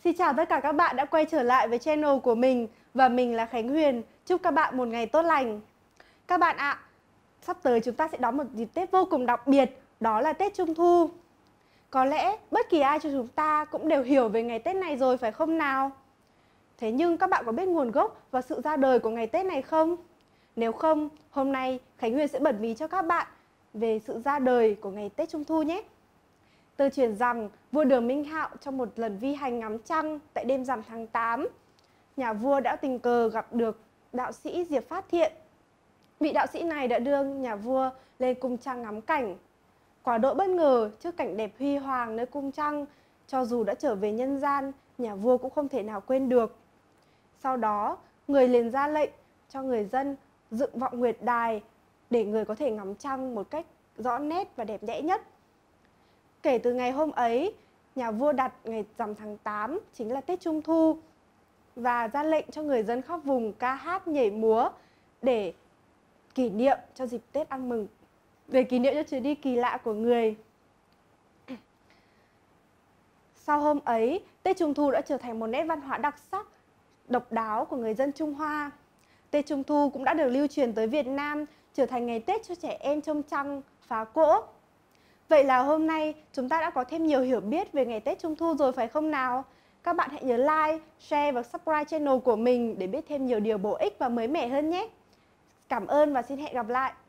Xin chào tất cả các bạn đã quay trở lại với channel của mình. Và mình là Khánh Huyền. Chúc các bạn một ngày tốt lành. Các bạn ạ, sắp tới chúng ta sẽ đón một dịp Tết vô cùng đặc biệt. Đó là Tết Trung Thu. Có lẽ bất kỳ ai trong chúng ta cũng đều hiểu về ngày Tết này rồi phải không nào? Thế nhưng các bạn có biết nguồn gốc và sự ra đời của ngày Tết này không? Nếu không, hôm nay Khánh Huyền sẽ bật mí cho các bạn về sự ra đời của ngày Tết Trung Thu nhé. Tương truyền rằng vua Đường Minh Hạo trong một lần vi hành ngắm trăng tại đêm rằm tháng 8, nhà vua đã tình cờ gặp được đạo sĩ Diệp Phát Thiện. Vị đạo sĩ này đã đưa nhà vua lên cung trăng ngắm cảnh. Quá độ bất ngờ trước cảnh đẹp huy hoàng nơi cung trăng, cho dù đã trở về nhân gian, nhà vua cũng không thể nào quên được. Sau đó, người liền ra lệnh cho người dân dựng vọng nguyệt đài để người có thể ngắm trăng một cách rõ nét và đẹp đẽ nhất. Kể từ ngày hôm ấy, nhà vua đặt ngày rằm tháng 8 chính là Tết Trung Thu và ra lệnh cho người dân khắp vùng ca hát nhảy múa để kỷ niệm cho dịp Tết ăn mừng, để kỷ niệm cho chuyến đi kỳ lạ của người. Sau hôm ấy, Tết Trung Thu đã trở thành một nét văn hóa đặc sắc, độc đáo của người dân Trung Hoa. Tết Trung Thu cũng đã được lưu truyền tới Việt Nam, trở thành ngày Tết cho trẻ em trông trăng, phá cỗ. Vậy là hôm nay chúng ta đã có thêm nhiều hiểu biết về ngày Tết Trung Thu rồi phải không nào? Các bạn hãy nhớ like, share và subscribe channel của mình để biết thêm nhiều điều bổ ích và mới mẻ hơn nhé. Cảm ơn và xin hẹn gặp lại.